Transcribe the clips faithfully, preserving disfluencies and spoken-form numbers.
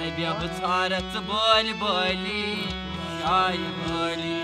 Nabia butsarat boli boli Shai boli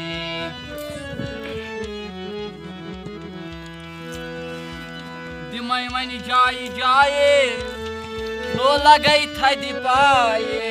Dimai mani jai jai Lo lagai thadi paye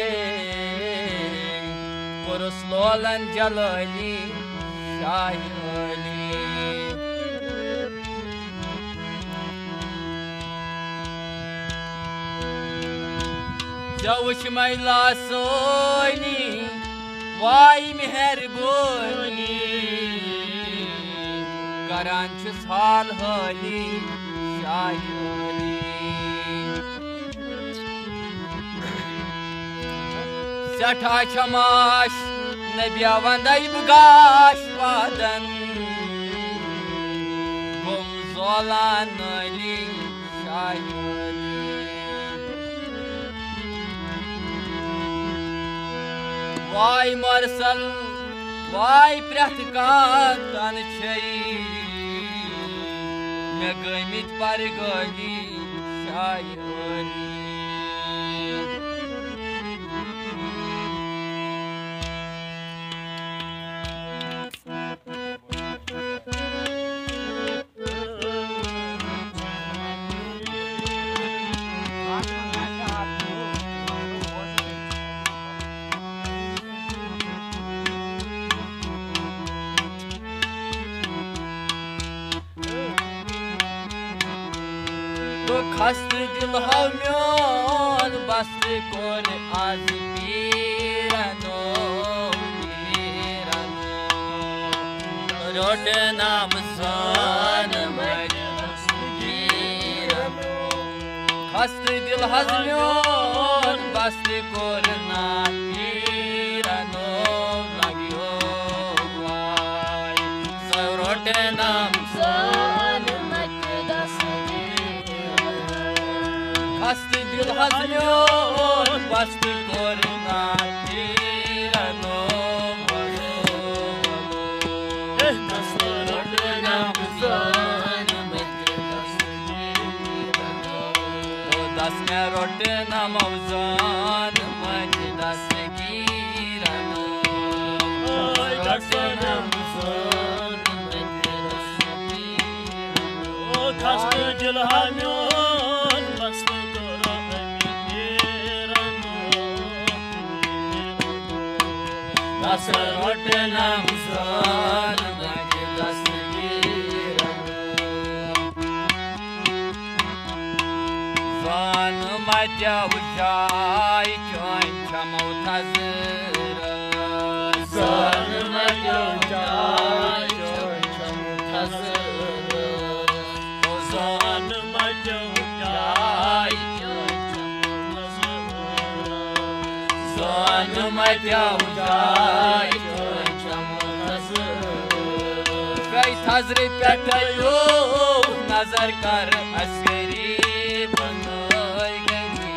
Kurus lolan jalali Shai boli Jawush maila soni Vai meherboni Karanch sal hali Shayoli Satha chamash Nabiya vandai bugash padan Gum zolan ali Shayoli Vai marsal, vai praticar tan chei Me găimit pare găli Shayoli Khast dil hamyon bastı kor az pirano pirano Rot nam san majus pirano Khast dil hamyon bastı kor na pirano lagyo vai Rot nam san Hasti dil hazmyon bastı korna tirano Eh nasıl ordunam zan O das me ordunam avzan Mani das girano Oy ordunam zan O hasti dil hazmyon bastı Nasıl ortanam zan Majdas girano Zan madya ujay Çoyn çamav tazır Zan madya ujay Çoyn çamav tazır Zan madya ujay Çoyn çamav tazır Zan madya ujay Hazri petayo nazar kar askeri banoy gani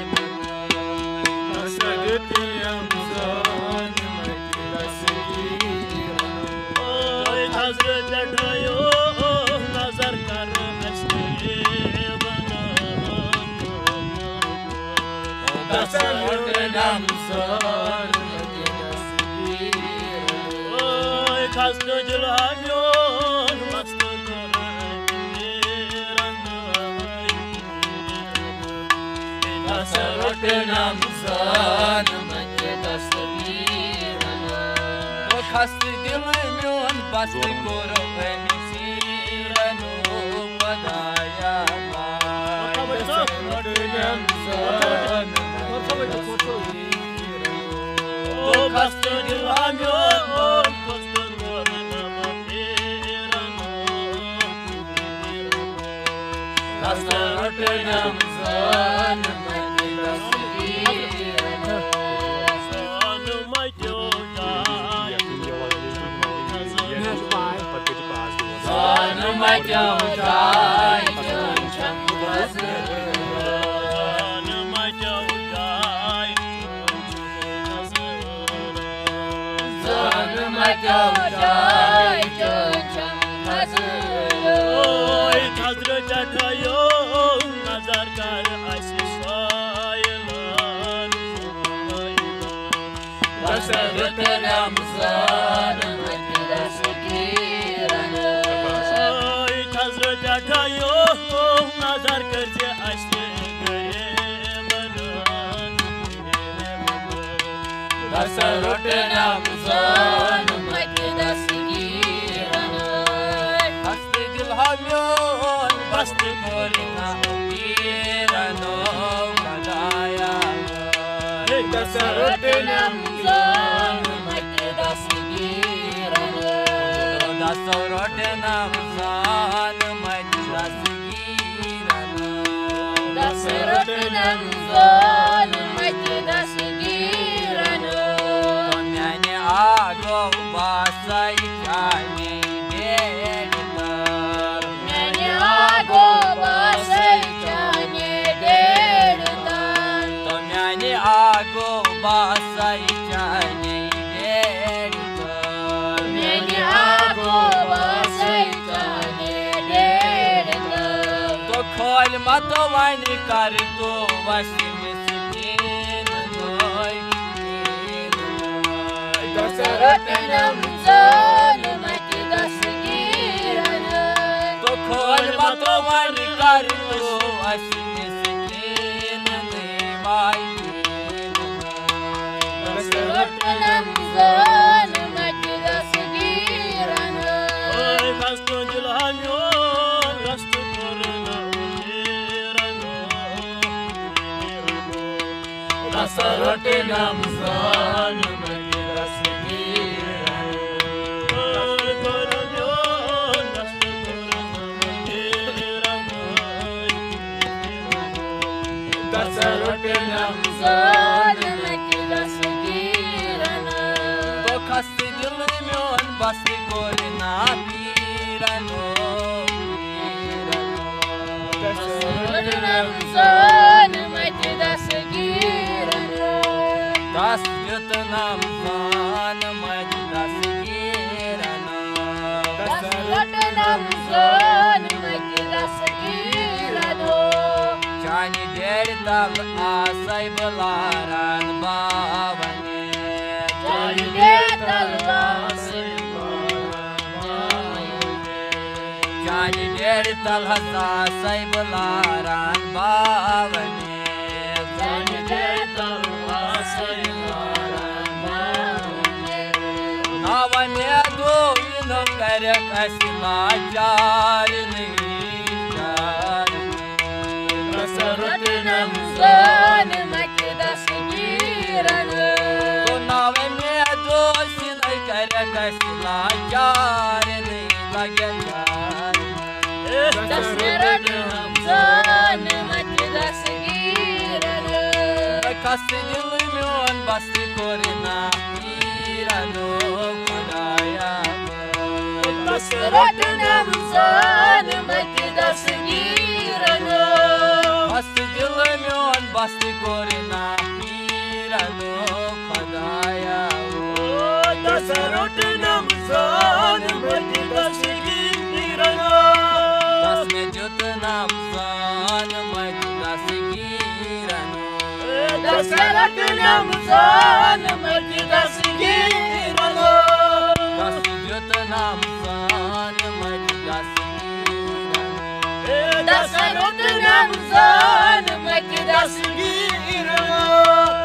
Nasagtiyam zan majlasiri Oy hazri petayo nazar kar askeri banoy Nasagtiyam zan majlasiri Oy hazri dilhamyo Ortanam zan majdas girano O khasti dilmyon bastı koro emisirano Vadaya vai Ortanam zan majdas girano O khasti dilmyon bastı koro emisirano Khasti ortanam zan Mai chào trai chân chẳng quá xưa Mai chào trai Mai chào trai chân chẳng quá xưa Ôi thazra chatayo nazar kar asis ayla Dasarut Ramzan Makdas Kiran Oy Hazrat Akayo Nazar Karje Ashte Gare Manan Dasarut Ramzan Makdas Kiran Hasti dil hamyon Basti korina Kiran Kadaya Dasarut Ramzan Makdas Kiran Dasarut Ramzan Makdas Kiran Dasarut Ramzan Makdas Kiran Tomyani ago basai chani deditar Tomyani ago basai chani deditar Tomyani ago basai chani deditar Tomyani ago basai chani deditar To khol matovani kar to vasim skin noy Dasarut Ramzan Makdas Kiran To khol matovani kar to vasim skin noy Dasarut Ramzan Makdas Kiran Oy Kasto Jilhamyon Rastu Korna Dasarut Ramzan Makdas Kiran Oy Kornyon Rastu Korna Dasarut Ramzan Makdas Kiran To khasti dil myon basti korna pirano Dasarut Ramzan Makdas Kiran Das Vietnam Zan Makdas Kiran Dasarut Ramzan Makdas Kiran Chani dedital asai belaran bavane Chani dedital asai Chani dedital asai belaran bavane Chani dedital asai belaran bavane Navane do ino karya kasila jarni Dasarut Ramzan Makdas Kiran To nave me do sinai karya kasila jarni lagya jarni Dasarut Ramzan Makdas Kiran Kasti dil myon basti korina kirano Kadaya Dasarut Ramzan Makdas Kiran Basti dil myon basti korina kirano Kadaya Dasarut Ramzan Makdas Kiran Das medjut Ramzan Makdas Kiran Dasarut Ramzan Makdas Kiran Das medjut Ramzan Makdas Kiran Dasarut Ramzan Makdas Kiran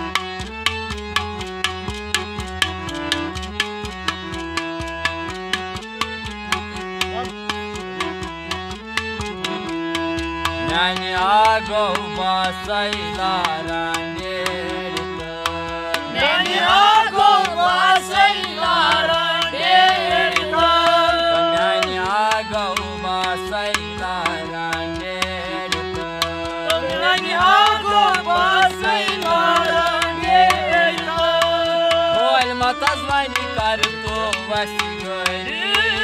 Nani ago basai laran deditar Nani ago basai laran deditar Nani ago basai laran deditar Nani ago basai laran deditar Khol matazmani kar to vasigari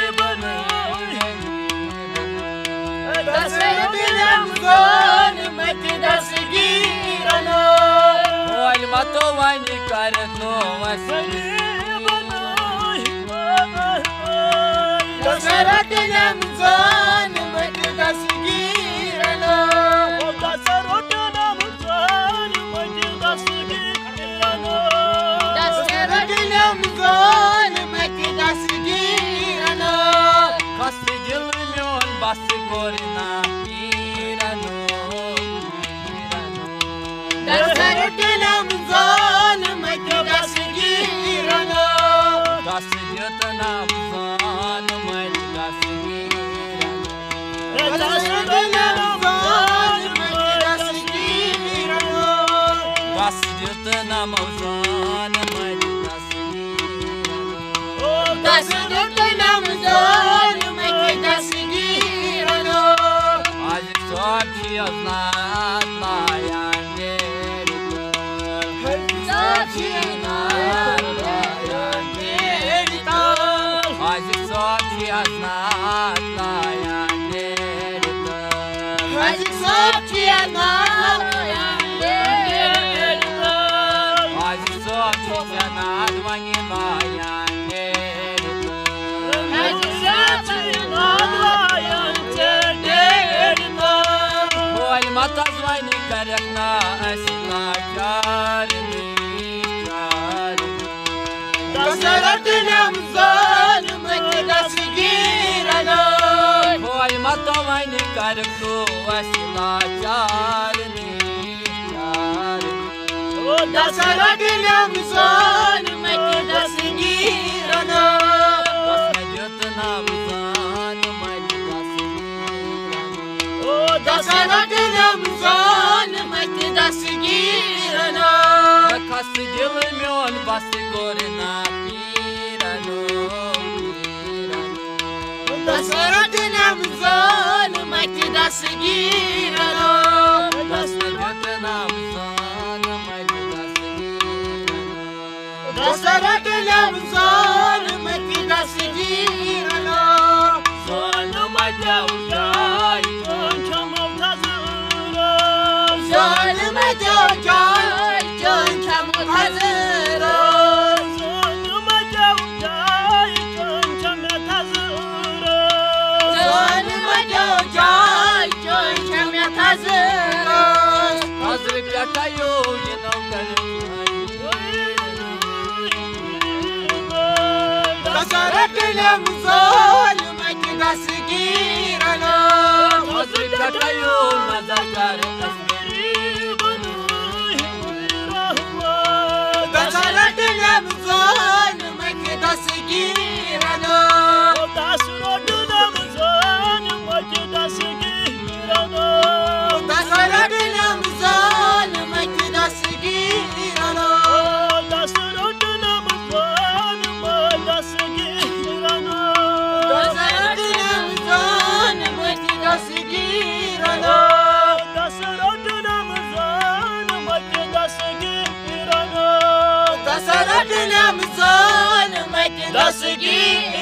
Dasarut Ramzan Makdas Kiran Khol matovani kar to vasigari Dasarut Ramzan Makdas Kiran Dasarut Ramzan Makdas Kiran gorina pirano pirano Dasarutnam zon mati dasgirano Dasgirtanam zon mati dasgirano Dasarutnam zon mati dasgirano Dasgirtanam zon mati dasgirano Dasarutnam zon mati dasgirano Aziz Sochi aznat layanderita Sochi aznat layanderita Aziz Sochi aznat layanderita Aziz Sochi aznat layanderita Aziz Sochi aznat vani layanderita Aziz Sochi aznat layanderita Ой, мата звайни корректно, асила чарни, чарни. Dasarutnam zon mati dasgirano Ой, мата звайни корректно, асила чарни, чарни. Dasarutnam zon mati dasgirano Dasmadjutnam zon mati dasgirano. Dasarutnam zon mati dasgirano Kas dilmion basti gorina pirano, pirano. Dasarutnam zon mati dasgirano Dasmadjutnam zon mati dasgirano. Dasarutnam zon mati dasgirano Zon mati ujai, Zon mati ujai Jon chamut hazır Zon mati ujai Jon chamut hazır hazır plakayo yino kalmai. Dasarutnam zon mati dasgirano Hazır plakayo nazar Dasarutnam zon mati dasgirano Dasarutnam zon mati dasgirano Dasarutnam zon mati dasgirano Dasarutnam zon mati dasgirano